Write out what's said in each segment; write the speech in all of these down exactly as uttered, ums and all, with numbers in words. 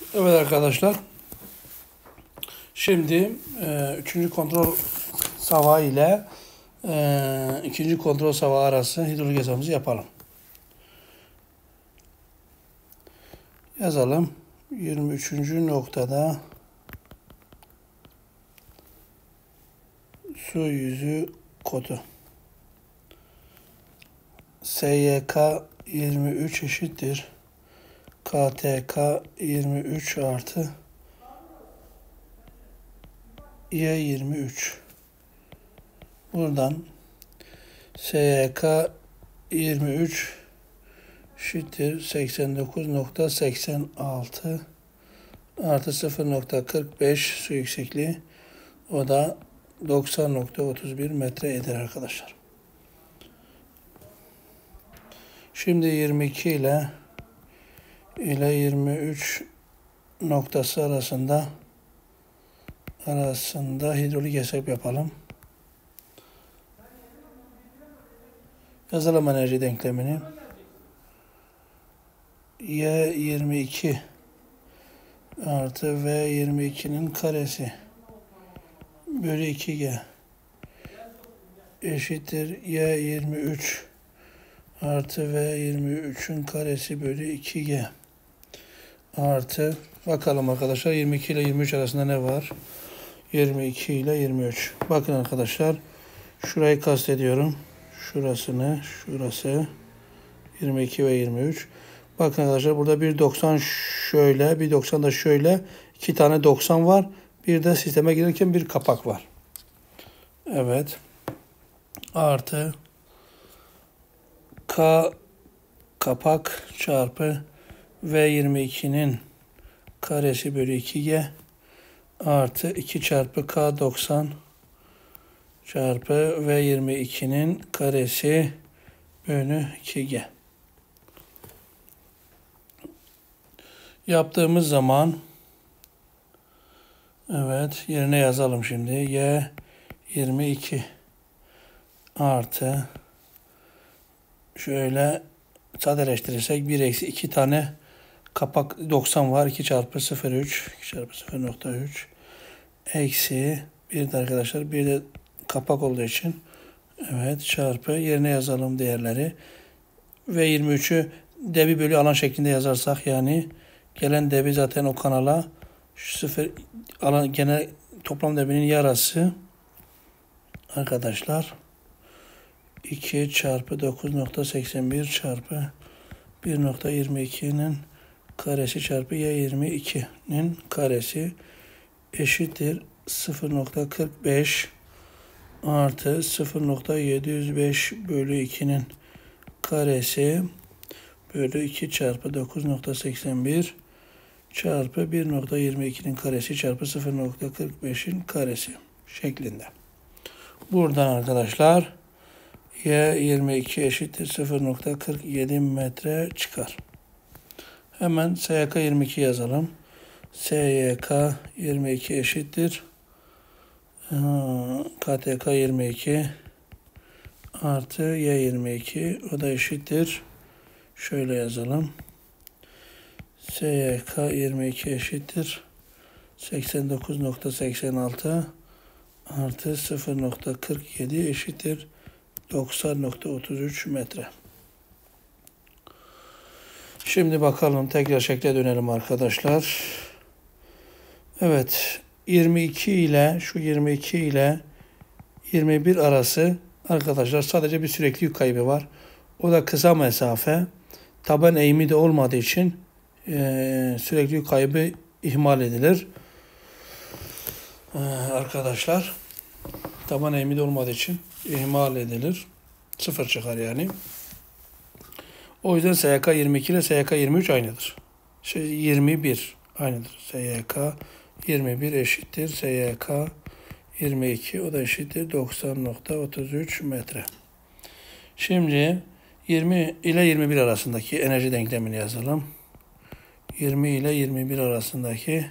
Evet arkadaşlar. Şimdi e, üçüncü kontrol savağı ile e, ikinci kontrol savağı arası hidrolik hesabımızı yapalım. Yazalım. yirmi üçüncü noktada su yüzü kodu. S Y K yirmi üç eşittir. K T K yirmi üç artı Y yirmi üç. Buradan S Y K yirmi üç eşittir seksen dokuz nokta seksen altı artı sıfır nokta kırk beş su yüksekliği. O da doksan nokta otuz bir metre eder arkadaşlar. Şimdi yirmi iki ile ile yirmi üç noktası arasında arasında hidrolik hesap yapalım. Yazalım enerji denklemini. Y yirmi iki artı V yirmi ikinin karesi bölü iki G eşittir Y yirmi üç artı V yirmi üçün karesi bölü iki G artı, bakalım arkadaşlar, yirmi iki ile yirmi üç arasında ne var? yirmi iki ile yirmi üç. Bakın arkadaşlar, şurayı kastediyorum. Şurasını, şurası yirmi iki ve yirmi üç. Bakın arkadaşlar, burada bir doksan şöyle, bir doksan da şöyle. iki tane doksan var. Bir de sisteme girerken bir kapak var. Evet. Artı K kapak çarpı V yirmi ikinin karesi bölü iki G artı iki çarpı K doksan çarpı V yirmi ikinin karesi bölü iki G. Yaptığımız zaman, evet, yerine yazalım şimdi. Y yirmi iki artı şöyle sadeleştirirsek bir eksi iki tane kapak doksan var. iki çarpı sıfır nokta üç iki çarpı sıfır nokta üç eksi bir de arkadaşlar, bir de kapak olduğu için, evet, çarpı, yerine yazalım değerleri. Ve yirmi üçü debi bölü alan şeklinde yazarsak, yani gelen debi zaten o kanala şu sıfır alan, genel toplam debinin yarısı arkadaşlar iki çarpı dokuz nokta seksen bir çarpı bir nokta yirmi ikinin karesi çarpı Y yirmi ikinin karesi eşittir sıfır nokta kırk beş artı sıfır nokta yedi yüz beş bölü ikinin karesi bölü iki çarpı dokuz nokta seksen bir çarpı bir nokta yirmi ikinin karesi çarpı sıfır nokta kırk beşin karesi şeklinde. Buradan arkadaşlar Y yirmi iki eşittir sıfır nokta kırk yedi metre çıkar. Hemen S Y K yirmi iki yazalım. S Y K yirmi iki eşittir K T K yirmi iki artı Y yirmi iki, o da eşittir, şöyle yazalım. S Y K yirmi iki eşittir seksen dokuz nokta seksen altı artı sıfır nokta kırk yedi eşittir doksan nokta otuz üç metre. Şimdi bakalım, tekrar şekle dönelim arkadaşlar. Evet, yirmi iki ile şu yirmi iki ile yirmi bir arası arkadaşlar sadece bir sürekli yük kaybı var. O da kısa mesafe. Taban eğimi de olmadığı için e, sürekli yük kaybı ihmal edilir. E, arkadaşlar taban eğimi de olmadığı için ihmal edilir. Sıfır çıkar yani. O yüzden S Y K yirmi iki ile S Y K yirmi üç aynıdır. Şey, yirmi bir aynıdır. S Y K yirmi bir eşittir S Y K yirmi iki, o da eşittir doksan nokta otuz üç metre. Şimdi yirmi ile yirmi bir arasındaki enerji denklemini yazalım. yirmi ile yirmi bir arasındaki,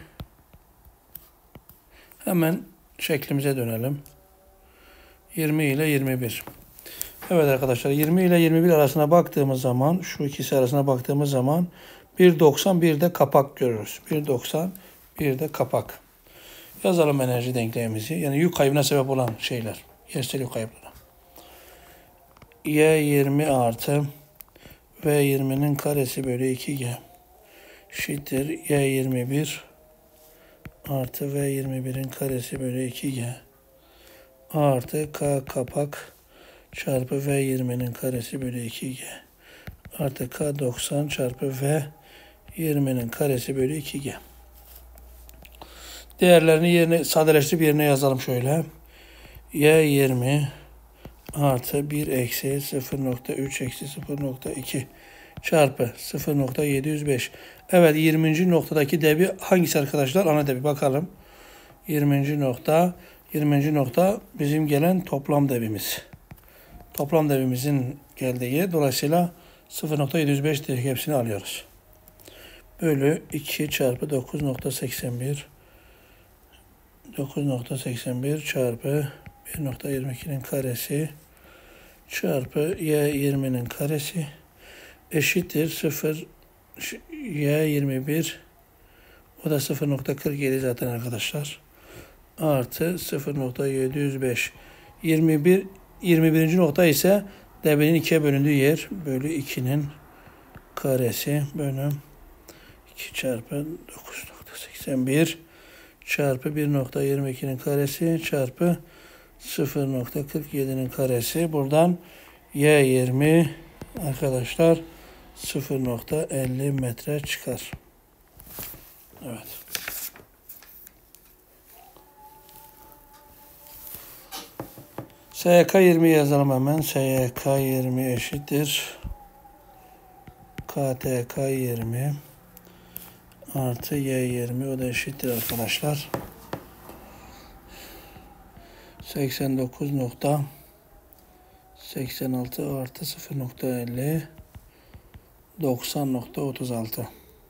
hemen şeklimize dönelim. yirmi ile yirmi bir. Evet arkadaşlar, yirmi ile yirmi bir arasına baktığımız zaman, şu ikisi arasına baktığımız zaman bir doksan bir de kapak görürüz. bir doksan bir de kapak. Yazalım enerji denklemimizi. Yani yük kaybına sebep olan şeyler. Yersel yük kaybına. Y yirmi artı V yirminin karesi bölü iki G eşittir Y yirmi bir artı V yirmi birin karesi bölü iki G artı K kapak çarpı V yirminin karesi bölü iki G artı K doksan çarpı V yirminin karesi bölü iki G. Değerlerini yerine sadeleştirip yerine yazalım şöyle. Y yirmi artı bir eksi sıfır nokta üç eksi sıfır nokta iki çarpı sıfır nokta yedi yüz beş. Evet, yirminci noktadaki debi hangisi arkadaşlar? Ana debi bakalım. yirminci nokta yirminci nokta bizim gelen toplam debimiz. Toplam debimizin geldiği, dolayısıyla sıfır nokta yedi yüz beş direkt hepsini alıyoruz. Bölü iki çarpı dokuz nokta seksen bir dokuz nokta seksen bir çarpı bir nokta yirmi ikinin karesi çarpı Y yirminin karesi eşittir sıfır Y yirmi bir, o da sıfır nokta kırk yedi zaten arkadaşlar, artı sıfır nokta yedi yüz beş. yirmi bir yirmi birinci nokta ise debinin ikiye bölündüğü yer, bölü ikinin karesi bölü iki çarpı dokuz nokta seksen bir çarpı bir nokta yirmi ikinin karesi çarpı sıfır nokta kırk yedinin karesi. Buradan Y yirmi arkadaşlar sıfır nokta elli metre çıkar. Evet. S Y K yirmi yazalım hemen. S Y K yirmi eşittir K T K yirmi artı Y yirmi, o da eşittir arkadaşlar seksen dokuz nokta seksen altı artı sıfır nokta elli doksan nokta otuz altı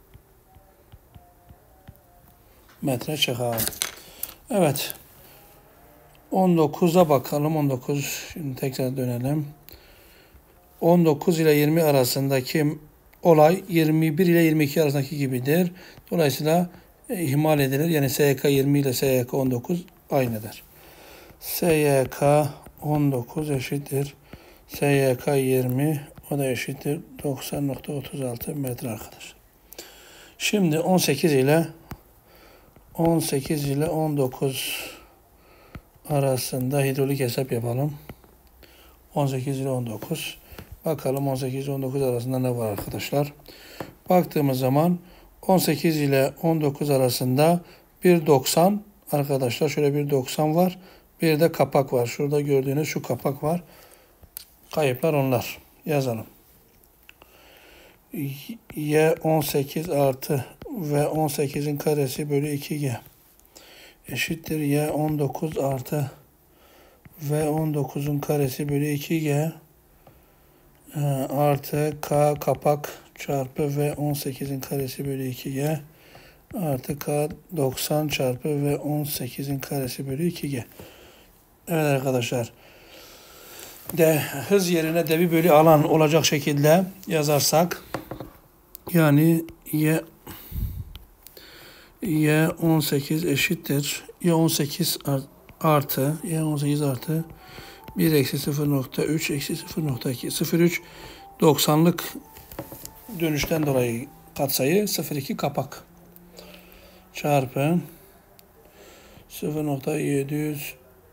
metre çıkar. Evet. on dokuza bakalım. on dokuz, şimdi tekrar dönelim. on dokuz ile yirmi arasındaki olay yirmi bir ile yirmi iki arasındaki gibidir. Dolayısıyla e, ihmal edilir. Yani S Y K yirmi ile S Y K on dokuz aynıdır. S Y K on dokuz eşittir S Y K yirmi, o da eşittir doksan nokta otuz altı metre arkadaşlar. Şimdi on sekiz ile on sekiz ile on dokuz arasında hidrolik hesap yapalım. on sekiz ile on dokuz. Bakalım on sekiz ile on dokuz arasında ne var arkadaşlar? Baktığımız zaman on sekiz ile on dokuz arasında bir doksan arkadaşlar, şöyle bir doksan var. Bir de kapak var. Şurada gördüğünüz şu kapak var. Kayıplar onlar. Yazalım. Y on sekiz artı ve on sekizin karesi bölü iki G eşittir Y on dokuz artı ve on dokuzun karesi bölü iki G artı K kapak çarpı ve on sekizin karesi bölü iki G artı K doksan çarpı ve on sekizin karesi bölü iki G. Evet arkadaşlar. De hız yerine debi bölü alan olacak şekilde yazarsak, yani Y Y on sekiz eşittir Y on sekiz artı Y on sekiz artı bir eksi sıfır nokta üç eksi sıfır nokta iki. sıfır nokta üç doksanlık dönüşten dolayı katsayı, sıfır nokta iki kapak çarpı sıfır nokta yedi yüz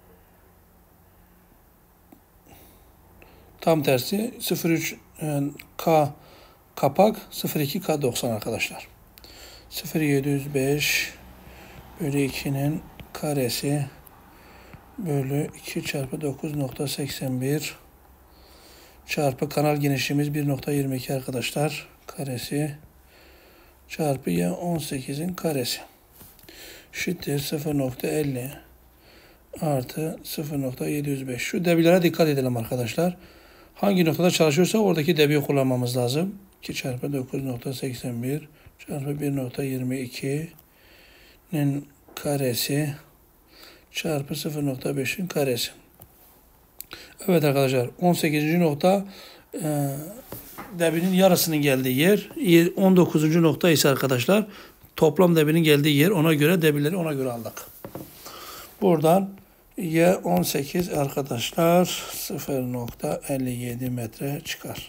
tam tersi sıfır nokta üç yani K kapak, sıfır nokta iki K doksan arkadaşlar. sıfır nokta yedi yüz beş bölü ikinin karesi bölü iki çarpı dokuz nokta seksen bir çarpı kanal genişliğimiz bir nokta yirmi iki arkadaşlar karesi çarpı Y on sekizin karesi eşittir sıfır nokta elli artı sıfır nokta yedi yüz beş. Şu debilere dikkat edelim arkadaşlar. Hangi noktada çalışıyorsa oradaki debiyi kullanmamız lazım. iki çarpı dokuz nokta seksen bir çarpı bir nokta yirmi ikinin karesi çarpı sıfır nokta beşin karesi. Evet arkadaşlar, on sekizinci nokta e, debinin yarısının geldiği yer. on dokuzuncu nokta ise arkadaşlar toplam debinin geldiği yer. Ona göre debileri ona göre aldık. Buradan Y on sekiz arkadaşlar sıfır nokta elli yedi metre çıkar.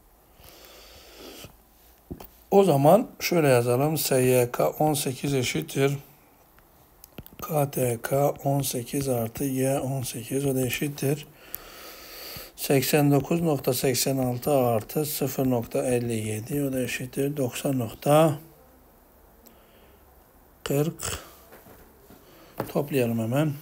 O zaman şöyle yazalım. S Y K on sekiz eşittir. K T K on sekiz artı Y on sekiz o da eşittir. seksen dokuz nokta seksen altı artı sıfır nokta elli yedi o da eşittir. doksan nokta kırk. Toplayalım hemen.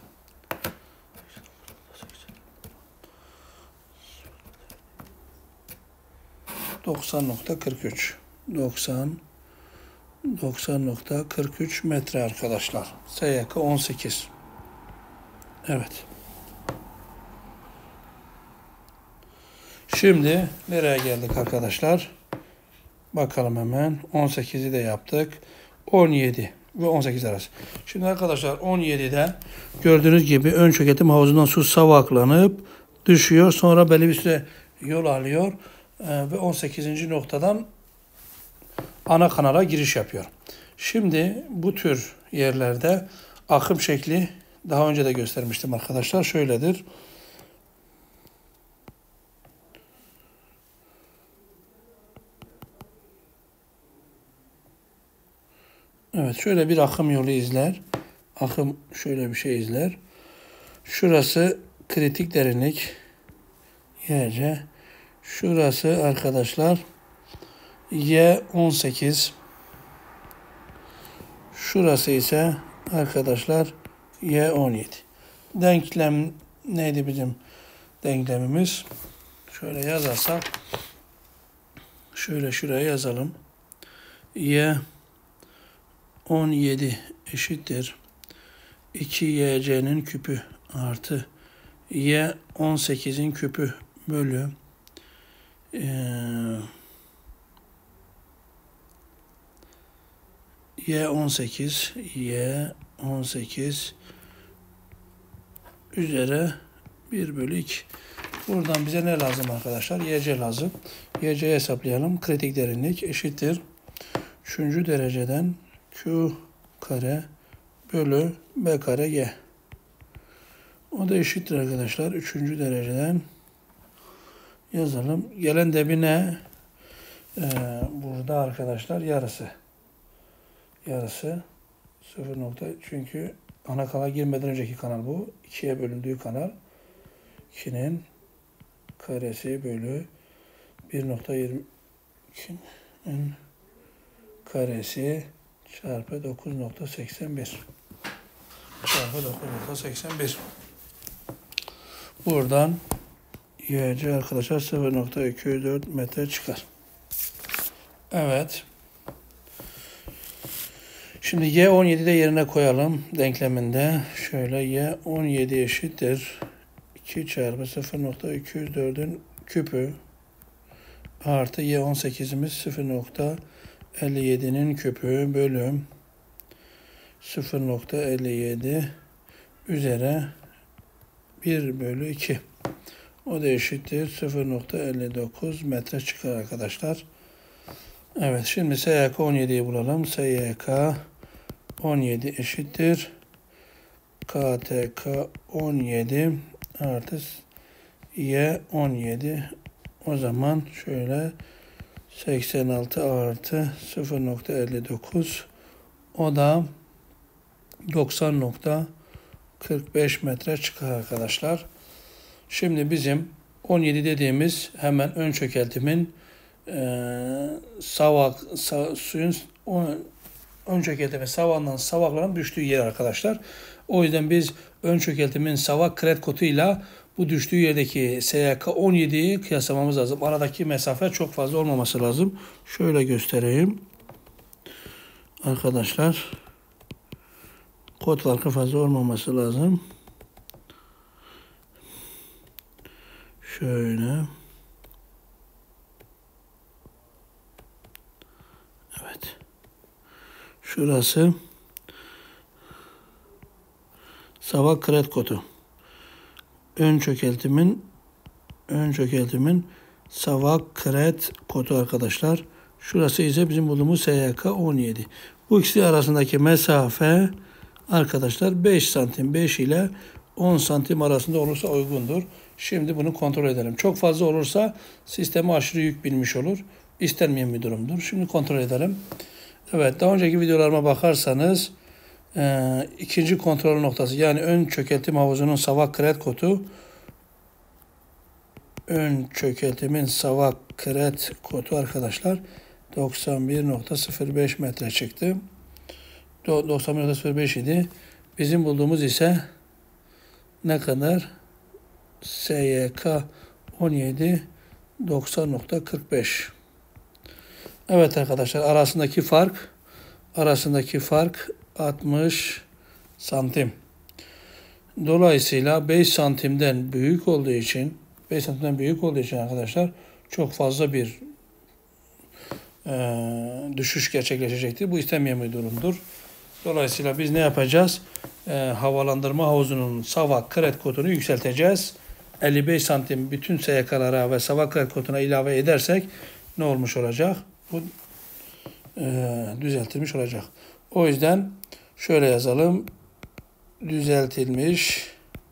doksan nokta kırk üç. doksan doksan nokta kırk üç metre arkadaşlar. S Y K on sekiz. Evet. Şimdi nereye geldik arkadaşlar? Bakalım hemen. on sekizi de yaptık. on yedi ve on sekiz arası. Şimdi arkadaşlar on yedide gördüğünüz gibi ön çöketim havuzundan su savaklanıp düşüyor. Sonra belli bir süre yol alıyor. Ee, ve on sekizinci noktadan ana kanala giriş yapıyor. Şimdi bu tür yerlerde akım şekli daha önce de göstermiştim arkadaşlar. Şöyledir. Evet, şöyle bir akım yolu izler. Akım şöyle bir şey izler. Şurası kritik derinlik. Y C. Şurası arkadaşlar Y on sekiz. Şurası ise arkadaşlar Y on yedi. Denklem neydi bizim denklemimiz? Şöyle yazarsak şöyle şuraya yazalım. Y on yedi eşittir. iki Y C'nin küpü artı Y on sekizin küpü bölü ee, Y on sekiz Y on sekiz üzeri bir bölü iki. Buradan bize ne lazım arkadaşlar? Y C lazım. Y C'yi hesaplayalım. Kritik derinlik eşittir. Üçüncü dereceden Q kare bölü B kare G. O da eşittir arkadaşlar. Üçüncü dereceden yazalım. Gelen debi ne? Ee, burada arkadaşlar yarısı. Yarısı sıfır nokta. Çünkü ana kanala girmeden önceki kanal bu. ikiye bölündüğü kanal. ikinin karesi bölü bir nokta yirmi ikinin karesi çarpı dokuz nokta seksen bir çarpı dokuz nokta seksen bir. Buradan Y C arkadaşlar sıfır nokta iki yüz dört metre çıkar. Evet. Şimdi Y on yedi'de yerine koyalım denkleminde. Şöyle Y on yedi eşittir. iki çarpı sıfır nokta iki yüz dört'ün küpü artı Y on sekiz'imiz sıfır nokta elli yedi'nin küpü bölüm sıfır nokta elli yedi üzeri bir bölü iki. O da eşittir sıfır nokta elli dokuz metre çıkar arkadaşlar. Evet, şimdi S Y K on yedi'yi bulalım. S Y K on yedi eşittir. K T K on yedi artı Y on yedi. O zaman şöyle seksen altı artı sıfır nokta elli dokuz. O da doksan nokta kırk beş metre çıkar arkadaşlar. Şimdi bizim on yedi dediğimiz hemen ön çökeltimin e, savak sa, suyun o, ön çökeltimin savağından savakların düştüğü yer arkadaşlar. O yüzden biz ön çökeltimin savak kret kotuyla bu düştüğü yerdeki S Y K on yedi'yi kıyaslamamız lazım. Aradaki mesafe çok fazla olmaması lazım. Şöyle göstereyim. Arkadaşlar kot farkı fazla olmaması lazım. Şöyle. Evet. Şurası savak kret kotu. Ön çökeltimin ön çökeltimin Savak Kret kodu arkadaşlar. Şurası ise bizim bulduğumuz S Y K on yedi. Bu ikisi arasındaki mesafe arkadaşlar beş santim. beş ile on santim arasında olursa uygundur. Şimdi bunu kontrol edelim. Çok fazla olursa sisteme aşırı yük binmiş olur. İstenmeyen bir durumdur. Şimdi kontrol edelim. Evet, daha önceki videolarıma bakarsanız e, ikinci kontrol noktası, yani ön çökeltim havuzunun Savak Kret kodu, ön çökeltimin Savak Kret kodu arkadaşlar doksan bir nokta sıfır beş metre çıktı. doksan bir nokta sıfır beş idi. Bizim bulduğumuz ise ne kadar? S Y K on yedi doksan nokta kırk beş. Evet arkadaşlar, arasındaki fark arasındaki fark altmış santim. Dolayısıyla beş santimden büyük olduğu için beş santimden büyük olduğu için arkadaşlar çok fazla bir e, düşüş gerçekleşecektir. Bu istenmeyen bir durumdur. Dolayısıyla biz ne yapacağız? E, havalandırma havuzunun Savak Kret kodunu yükselteceğiz. elli beş santim bütün S Y K'lara ve Savak Kret koduna ilave edersek ne olmuş olacak? Bu e, düzeltilmiş olacak. O yüzden şöyle yazalım. Düzeltilmiş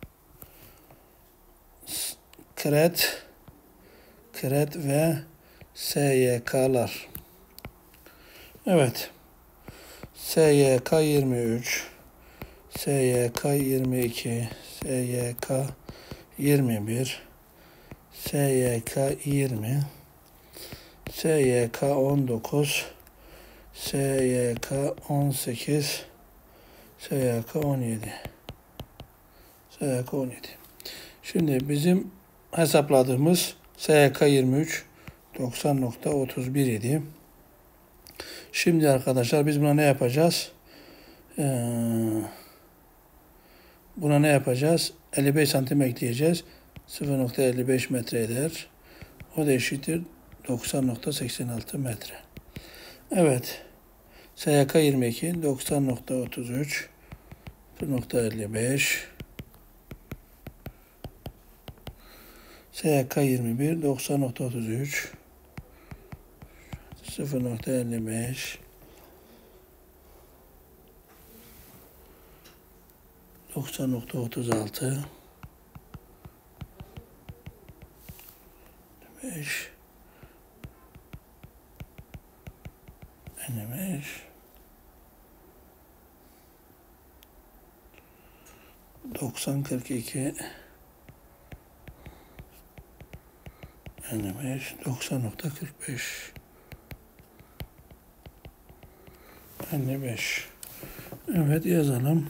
Kret Kret ve S Y K'lar. Evet. S Y K yirmi üç, S Y K yirmi iki, S Y K yirmi bir, S Y K yirmi, S Y K on dokuz, S Y K on sekiz, S Y K on yedi. S Y K on yedi. Şimdi bizim hesapladığımız S Y K yirmi üç doksan nokta otuz bir idi. Şimdi arkadaşlar biz buna ne yapacağız? Ee, buna ne yapacağız? elli beş santim ekleyeceğiz. sıfır nokta elli beş metre eder. O da eşittir doksan nokta seksen altı metre. Evet. S Y K yirmi iki doksan nokta otuz üç, sıfır nokta elli beş, S Y K yirmi bir doksan nokta otuz üç, sıfır nokta elli beş, doksan nokta otuz altı, beş, elli beş, doksan kırk iki, elli beş, doksan nokta kırk beş, elli beş. Evet, yazalım.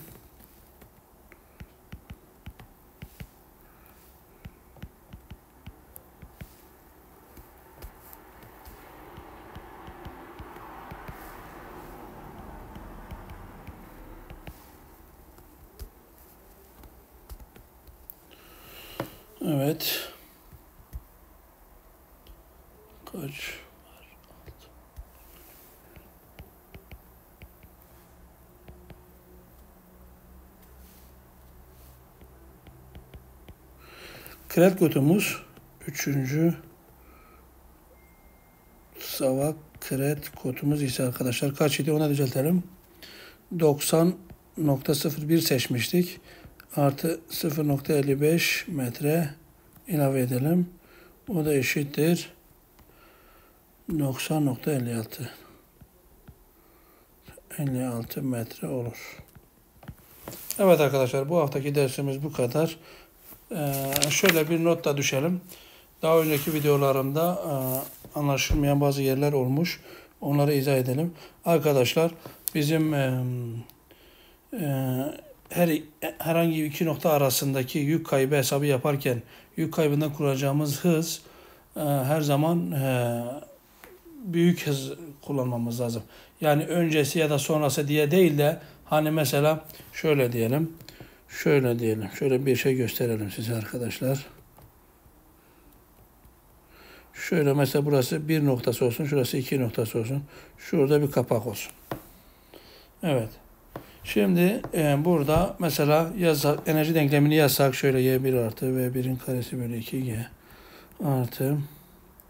Evet. Kaç var? Kret kodumuz üçüncü Savak Kret kodumuz ise arkadaşlar kaç idi? Ona düzeltelim. doksan nokta sıfır bir seçmiştik. Artı sıfır nokta elli beş metre ilave edelim. O da eşittir doksan nokta elli altı. elli altı metre olur. Evet arkadaşlar, bu haftaki dersimiz bu kadar. Ee, şöyle bir not da düşelim. Daha önceki videolarımda e, anlaşılmayan bazı yerler olmuş. Onları izah edelim. Arkadaşlar bizim e, e, her herhangi iki nokta arasındaki yük kaybı hesabı yaparken yük kaybından kuracağımız hız e, her zaman e, büyük hız kullanmamız lazım. Yani öncesi ya da sonrası diye değil de hani mesela şöyle diyelim. Şöyle diyelim. Şöyle bir şey gösterelim size arkadaşlar. Şöyle mesela burası bir noktası olsun. Şurası iki noktası olsun. Şurada bir kapak olsun. Evet. Şimdi e, burada mesela yazsak, enerji denklemini yazsak şöyle Y bir artı V birin karesi bölü iki G artı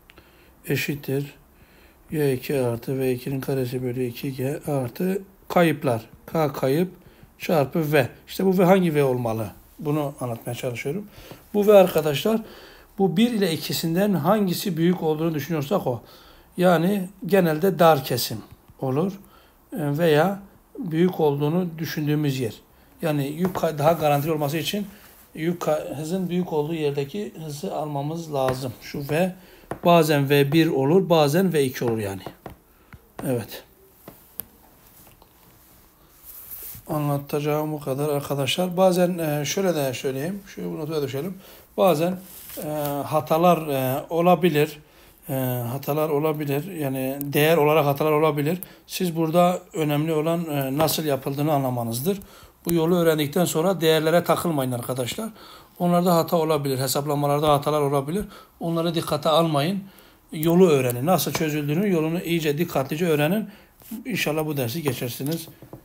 eşittir y iki artı v iki'nin karesi bölü iki g artı kayıplar. K kayıp çarpı v. İşte bu v hangi v olmalı? Bunu anlatmaya çalışıyorum. Bu v arkadaşlar, bu bir ile ikisinden hangisi büyük olduğunu düşünüyorsak o. Yani genelde dar kesim olur veya büyük olduğunu düşündüğümüz yer. Yani yük daha garantili olması için yük hızın büyük olduğu yerdeki hızı almamız lazım. Şu v bazen v bir olur, bazen v iki olur yani. Evet. Anlatacağım bu kadar arkadaşlar. Bazen şöyle de söyleyeyim. Şu notuya düşelim. Bazen e, hatalar e, olabilir. E, hatalar olabilir. Yani değer olarak hatalar olabilir. Siz burada önemli olan e, nasıl yapıldığını anlamanızdır. Bu yolu öğrendikten sonra değerlere takılmayın arkadaşlar. Onlarda hata olabilir. Hesaplamalarda hatalar olabilir. Onları dikkate almayın. Yolu öğrenin. Nasıl çözüldüğünü, yolunu iyice dikkatlice öğrenin. İnşallah bu dersi geçersiniz.